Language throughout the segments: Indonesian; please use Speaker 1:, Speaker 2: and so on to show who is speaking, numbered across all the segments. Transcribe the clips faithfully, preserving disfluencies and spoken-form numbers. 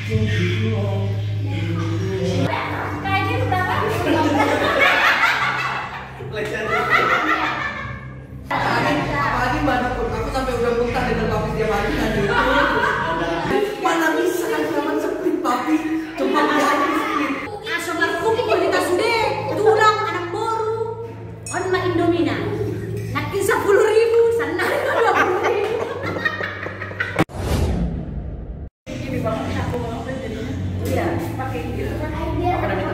Speaker 1: Kayaknya berapa?
Speaker 2: Apalagi Mbak Dukun, aku sampai udah muntah dengan papi tiap hari kan gitu. Mana bisa kan zaman split papi, cuma dia aja split.
Speaker 1: Asal kuku kita sudah tulang anak baru, on ma Indomina, nakin sepuluh ribu, sana dua puluh ribu. Ini banget aku mau jadi, iya pakai gitu kan. Apa namanya?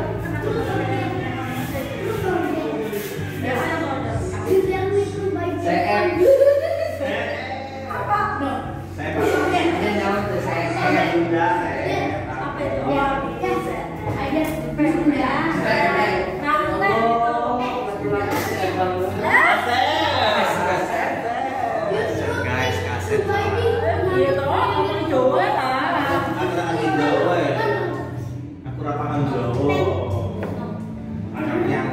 Speaker 2: Saya
Speaker 1: Apa? No.
Speaker 3: Saya ada nyawa tuh saya saya Bunda saya.
Speaker 1: Apa itu? Oh, ada Bunda. Kalau
Speaker 3: Guys, kaset.
Speaker 1: iya toh, ngomong Jawa lah.
Speaker 3: Aku lagi Jawa ya. Aku rapakan Jawa. Anak yang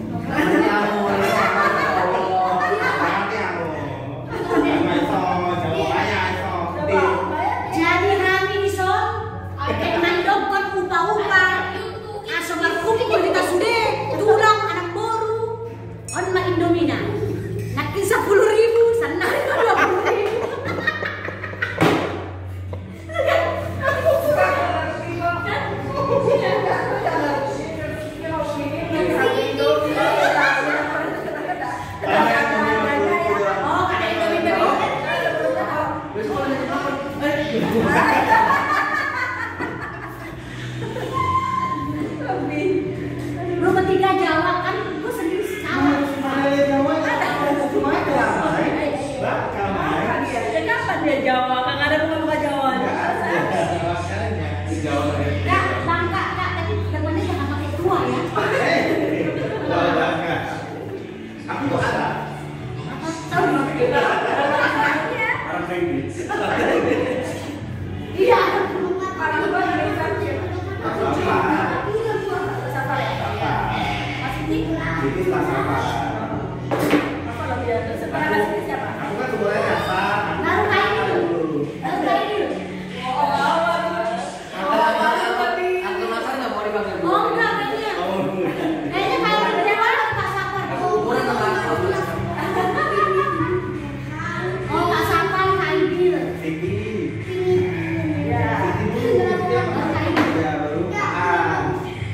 Speaker 1: Jadi kami di son, kayak mandokkan upa-upa, asal berkumpul kita sudah tulang anak baru, on ma Indomina, nakin sepuluh ribu, sana dua puluh ribu. Oh, ada Indomie. Rumah tiga Jawa kan, gue sendiri sama. Ya kapan dia Jawa? Kan ada rumah Jawa. Kak, bangka kak, tapi depannya jangan pakai tua ya.
Speaker 3: Aku tuh ada.
Speaker 1: Apa? Tahu nggak? Iya. Kalau gue dari Sabjir. Siapa ya? Masih tinggal.
Speaker 3: Ini tak sama.
Speaker 1: Apa lebih ada? Sekarang masih siapa?
Speaker 3: Aku kan kemudian nyasa.
Speaker 1: Naruh kain dulu. Naruh kain dulu.
Speaker 2: Aku masak nggak mau dipanggil.
Speaker 1: Oh enggak kayaknya. Kayaknya kalau kerja orang Pak Sapar.
Speaker 2: Umuran sama aku.
Speaker 1: Oh Pak Sapar kain dulu.
Speaker 3: Siki.
Speaker 1: Ya.
Speaker 3: Ya baru makan.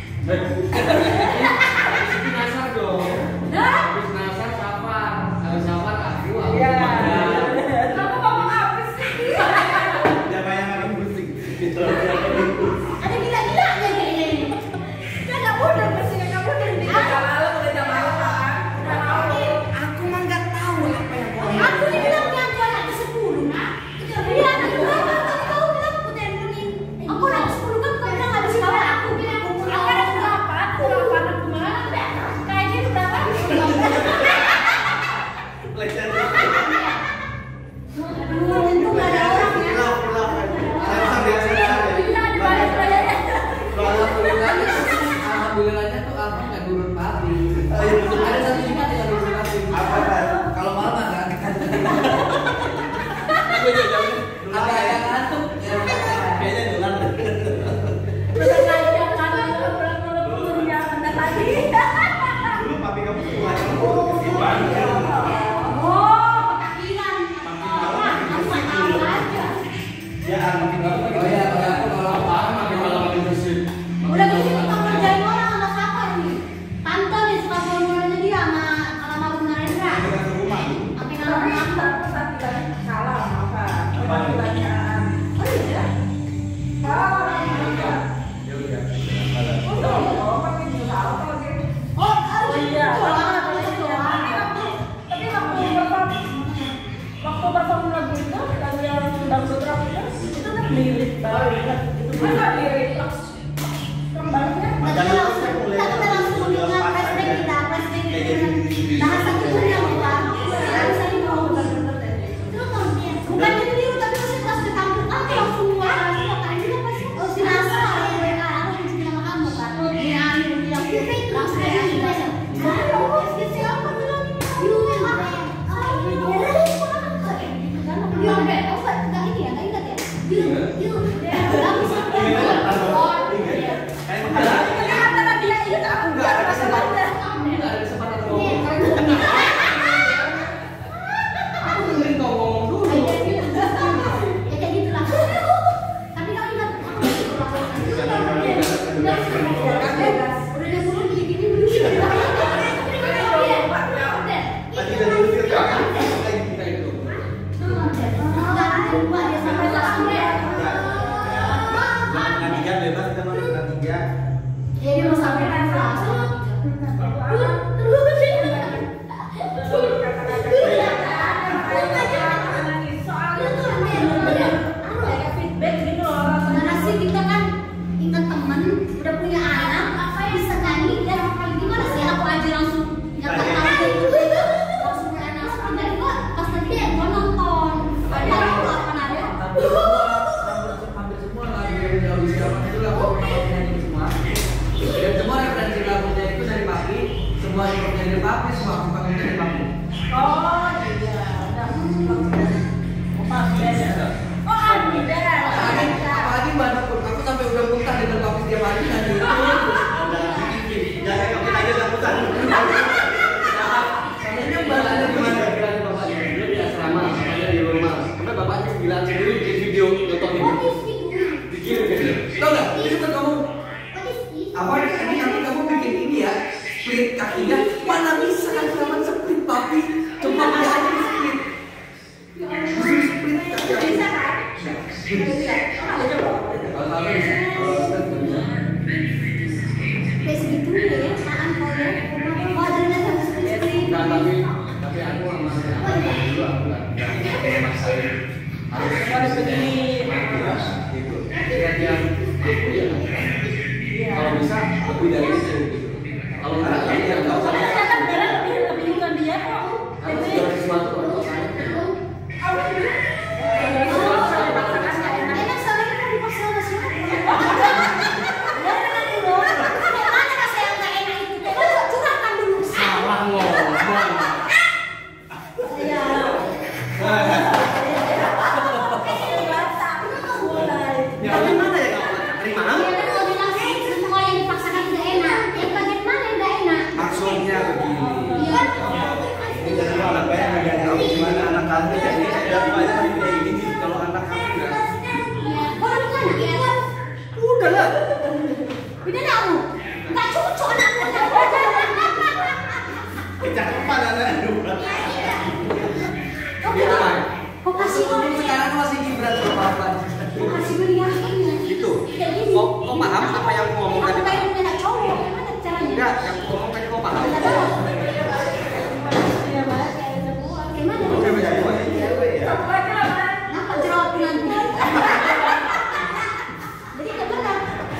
Speaker 2: Nasar dong. Habis nasar safar, habis safar aku. aku
Speaker 1: Iya.
Speaker 2: makan.
Speaker 1: Kamu ngomong apa sih?
Speaker 3: Siapa yang akan musik?
Speaker 1: Ada gila-gilanya kayaknya ini. Kan nggak mudah bersih, nggak mudah nih. Malam udah jam malam kan.
Speaker 2: Aku mah nggak tahu apa yang kau.
Speaker 1: Aku ini bilangnya aku anak ke sepuluh. Iya anak ke berapa? Kau bilang aku teleponin. Aku anak ke sepuluh kan kau bilang habis kawan aku bilang. Aku anak ke berapa? Aku berapa anak kemana? Kayaknya ke berapa? Aduh, itu nggak ada orang ya. Iya di balik bayarnya.
Speaker 2: Alhamdulillahnya tuh abang nggak nurut papi. Ada satu jumat yang nurut papi. Kalau malam nggak akan.
Speaker 3: Aku jauh-jauh.
Speaker 2: Ada yang ngantuk.
Speaker 3: Kayaknya dolar.
Speaker 1: Udah ngajak kan pulang-pulang ya anda tadi.
Speaker 3: Dulu papi kamu tuh mulai kamu kesibukan.
Speaker 1: Oh, panggilan. Aku nggak tahu aja.
Speaker 3: Ya, makin bagus.
Speaker 2: Oh iya, kalau aku kalau malam makin malam makin bersih.
Speaker 1: Udah gitu kita ngerjain orang sama siapa nih? Tante nih suka formulanya dia sama sama Malu Narendra.
Speaker 3: Kita ke rumah.
Speaker 1: Pakai nama tante.
Speaker 4: Salah apa?
Speaker 3: Apa?
Speaker 4: Pertanyaan.
Speaker 1: Oh iya.
Speaker 3: Ya udah.
Speaker 4: Oh, pakai itu salah apa lagi?
Speaker 1: Oh, iya.
Speaker 4: Tapi waktu perform waktu perform lagu itu lagu yang dangdut rock itu itu kan lirik baru kan itu masa lirik kembangnya
Speaker 3: Macam
Speaker 1: Kita
Speaker 3: itu
Speaker 1: langsung
Speaker 3: saya mulai
Speaker 1: kita langsung
Speaker 3: dari
Speaker 1: dengan
Speaker 3: pas
Speaker 1: flashback
Speaker 3: aja.
Speaker 1: kita, flashback
Speaker 3: Kayak
Speaker 1: kita.
Speaker 3: gini-gini.
Speaker 1: Bahasa kita yang kita. Harus tadi mau itu kan bukan itu dia tapi masih pas ditampuk kan langsung keluar langsung kan dia pasti oh dirasa mereka harus di nama kamu kan. Dia bilang langsung ya dirasa. Kalau siapa bilang you will You enggak, enggak ini ya, enggak ingat ya. You, you, enggak bisa. dua dia sampai kelas dua.
Speaker 3: Dengan tiga bebas kita mau dengan tiga.
Speaker 1: Ya dia mau sampai kelas.
Speaker 4: Feedback gitu loh.
Speaker 1: Karena sih kita kan ingat teman udah punya anak, apa bisa nyanyi dan gimana sih aku aja langsung nggak tahu itu langsung kayak anak sebentar gua pas tadi dia gua nonton ada apa nanya
Speaker 2: hampir hampir semua lagu yang di audisi apa itu lagu lagu nyanyi semua. Dan semua referensi lagunya itu dari Papi, semua yang dari Papi, semua aku pakai dari Papi.
Speaker 4: Oh iya, udah pas ya. Oh ada.
Speaker 2: Apalagi Mbak Dukun, aku sampai udah muntah dengan Papi setiap hari nyanyi itu.
Speaker 3: Jangan kita aja nggak putar.
Speaker 2: Sebenarnya Mbak ada gimana bilang bapaknya? Dia biasa lama, bapaknya di rumah. Sampai bapaknya bilang sendiri bikin video nonton ini. Bikin video. Tahu nggak? Itu kan kamu apa ini nanti kamu bikin ini ya split kakinya mana bisa kan zaman split Papi coba dia aja split disuruh split kaki
Speaker 4: Bisa kan?
Speaker 2: kalau kalau bisa kalau split nggak bisa.
Speaker 1: kayak segitu ya apaan kau ya oh adanya sama sekali
Speaker 2: Nah, tapi tapi aku sama aku dulu aku nggak nggak maksain harus
Speaker 4: Harus begini.
Speaker 2: gitu lihat yang aku ya kalau bisa lebih dari itu gitu kalau nggak ya nggak usah
Speaker 4: Ternyata Bella lebih lebih ke dia kok.
Speaker 2: harus segala sesuatu kalau saya
Speaker 1: enak soalnya kan dipaksa sama siapa ya enak dulu mana rasa yang nggak enak itu coba curahkan dulu
Speaker 2: salah ngomong
Speaker 1: ya
Speaker 3: Ya mana ya kamu terima?
Speaker 1: dia kan mau bilang sih semua yang dipaksakan tidak enak yang bagian mana yang nggak enak
Speaker 2: maksudnya begini
Speaker 1: iya
Speaker 3: Ini dari anak saya nggak tahu gimana anak kamu jadi saya banyak kayak gini kalau anak kamu nggak.
Speaker 1: iya orang kan ya
Speaker 2: udah lah
Speaker 1: udah kamu nggak cocok anaknya
Speaker 3: Kecakapan anak dua.
Speaker 1: kok
Speaker 2: gitu kan
Speaker 1: kok kasih kok
Speaker 2: sekarang masih gibran sama papa
Speaker 1: kok kasih gue yakinnya
Speaker 3: Itu.
Speaker 1: kayak gini
Speaker 3: Kok kok paham apa yang aku ngomong
Speaker 1: aku
Speaker 3: tadi?
Speaker 1: pengen punya cowok gimana caranya
Speaker 3: Enggak, yang aku ngomong tadi kok paham.
Speaker 1: nggak tahu
Speaker 4: Iya, Mbak, kayak semua.
Speaker 1: gimana
Speaker 3: Oke, beda dua ya. Cewek ya.
Speaker 1: kenapa jerawat nanti jadi gimana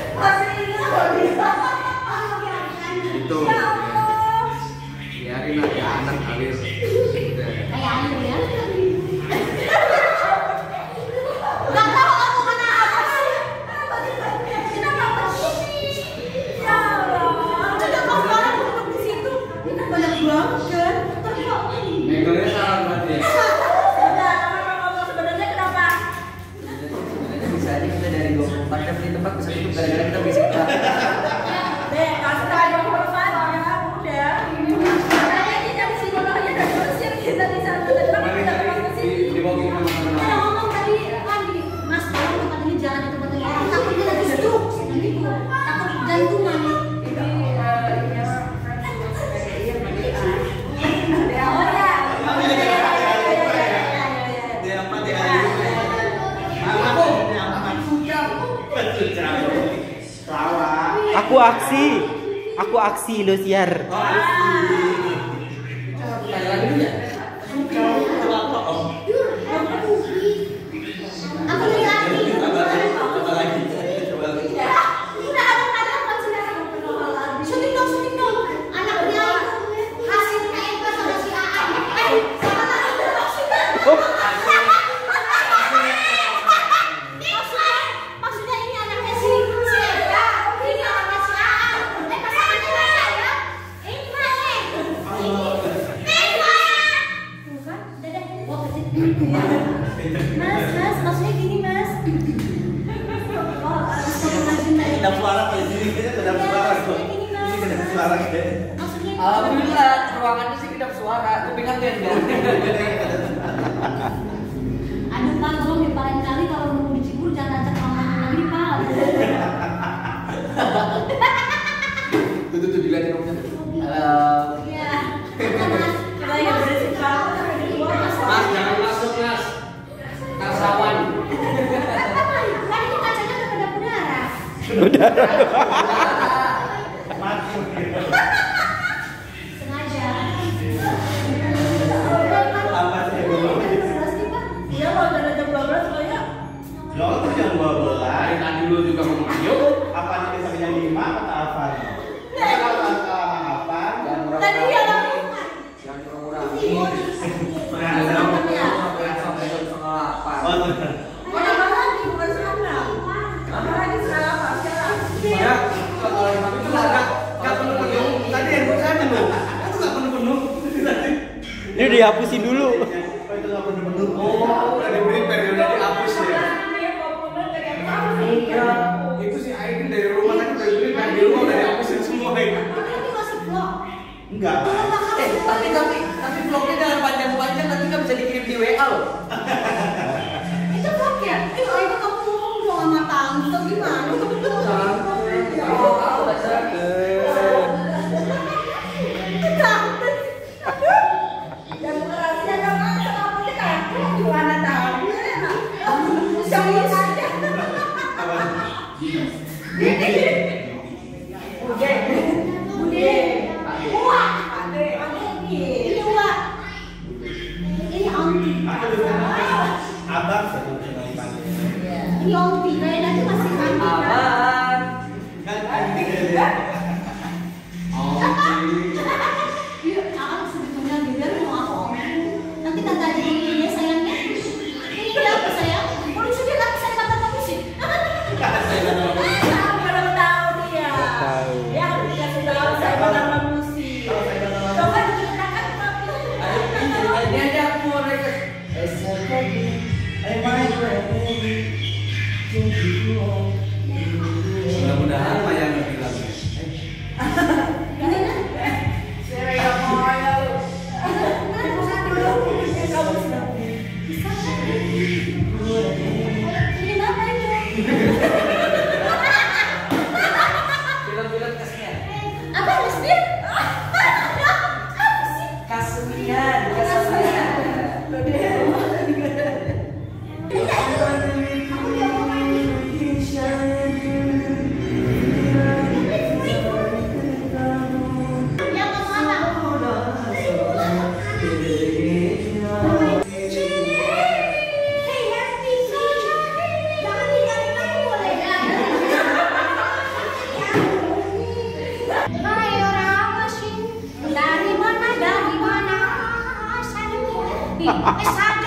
Speaker 3: Itu.
Speaker 2: biarin aja anak alir udah
Speaker 1: kayak anu ya nggak tahu aku kena apa sih kenapa begini ya Allah kenapa orang duduk di situ ini banyak banget kan tapi kok
Speaker 2: megangnya salah berarti ya
Speaker 4: Udah, apa ngomong sebenarnya kenapa?
Speaker 2: sebenarnya bisa aja kita dari dua puluh empat jam di tempat bisa tutup gara-gara kita berisik banget.
Speaker 4: Deh, kasih tahu yang bermanfaat ya, udah. Kayaknya kita di sini loh ya, dan bersih kita di sana dan
Speaker 2: Kemarin
Speaker 4: kita
Speaker 2: tadi
Speaker 4: ke
Speaker 2: di
Speaker 4: sini.
Speaker 2: di bawah sama
Speaker 1: Kita
Speaker 2: teman-teman.
Speaker 1: ngomong tadi kan gini, Mas tolong tempat ini jangan di tempat ini orang takut dia lagi stroke dan gitu takut jantungan
Speaker 4: Oh ya.
Speaker 3: Dia apa dia? Apa dia apa? Sudah. Salah.
Speaker 5: Aku aksi. Aku aksi lo siar.
Speaker 3: Oh,
Speaker 2: Tanya lagi dulu ya.
Speaker 1: aku lagi lagi
Speaker 3: Coba lagi. Coba lagi.
Speaker 1: udah ada ada apa sekarang syuting dong syuting dong anaknya hasil K M P sama si A A eh salah maksudnya maksudnya maksudnya ini anaknya si si Eka ini anaknya si A A eh pasangannya mana ya ini mana ini mana bukan dadah oh kecil mas mas maksudnya gini mas oh astagfirullahaladzim
Speaker 3: Kedap suara kayak sini kita kedap suara kok. Ini kedap suara kayak.
Speaker 1: maksudnya
Speaker 2: Alhamdulillah ruangannya sih kedap suara, kupingnya tenda.
Speaker 1: aduh pak tolong ya pak lain kali kalau mau di Cibubur jangan ajak mama lagi pak
Speaker 2: Tuh tuh tuh dilihatin omnya. Halo.
Speaker 1: iya mas
Speaker 4: Kita yang berisik banget.
Speaker 2: Mas jangan masuk mas. Ntar sawah
Speaker 1: Sengaja.
Speaker 3: Lambat ya dulu.
Speaker 4: Iya mau jalan jam dua belas lah ya.
Speaker 3: Lo tuh jam dua belas.
Speaker 2: Dari tadi dulu juga ngomong ayo.
Speaker 3: Apa ini sampai jam lima kata apa? Kalau kata apa?
Speaker 1: Tadi dia lakukan.
Speaker 2: Yang kurang-kurang. Sampai jam setengah delapan.
Speaker 4: Kenapa lagi bukan setengah enam? Apa lagi setengah delapan sekarang?
Speaker 2: Ya, kalau yang itu nggak nggak penuh-penuh. Tadi handphone saya penuh. Itu nggak penuh-penuh.
Speaker 5: Ini dihapusin dulu.
Speaker 3: Oh, itu nggak penuh-penuh.
Speaker 2: Oh, udah diberi periode dihapus ya.
Speaker 4: Dia populer dengan tahu.
Speaker 2: Iya, itu si Aidin dari rumah tadi udah diberi kan di rumah udah dihapusin semua ini.
Speaker 1: Tapi masih vlog.
Speaker 3: Enggak.
Speaker 2: Eh, tapi tapi tapi vlognya jangan panjang-panjang nanti nggak bisa dikirim di W A loh.
Speaker 1: Itu vlog ya? Eh, oh, itu kamu ngomong dong sama tamu atau gimana?
Speaker 2: Oh, baca.
Speaker 4: Dan rahasia dong, kenapa sih kaku? Gimana tahu ya? Jangan saja. Udah, udah.
Speaker 1: Wah,
Speaker 4: Ade, ade nih.
Speaker 1: ini Wak. Ini Aunty.
Speaker 3: Aku bisa abang satu dengan panggil.
Speaker 1: Ini Aunty. Kayak nanti masih Aunty kan?
Speaker 2: Abang.
Speaker 3: Kan panggil.
Speaker 1: Iya, aku sebetulnya biar mau aku omongin. Nanti tante aja ini ya sayangnya. Ini dia apa sayang? Boleh sudah aku saya kata kamu sih.
Speaker 4: Tahu belum tahu dia.
Speaker 5: Tahu.
Speaker 4: Ya, dikasih tahu saya nama musik. Coba diceritakan tapi.
Speaker 2: Ini aja aku mau request. Mudah-mudahan apa yang lebih lagi.
Speaker 4: Saya yang mau ya lu. Dulu eh, kamu sedang.
Speaker 1: Ini apa ini?
Speaker 2: Film-film kasnya.
Speaker 1: Apa Lesbien?
Speaker 2: Kasmian, kasmian.
Speaker 1: Yang kamu apa? Hey, happy jangan tinggalin aku boleh ya? Hai orang asing, dari mana dari mana? Asalmu di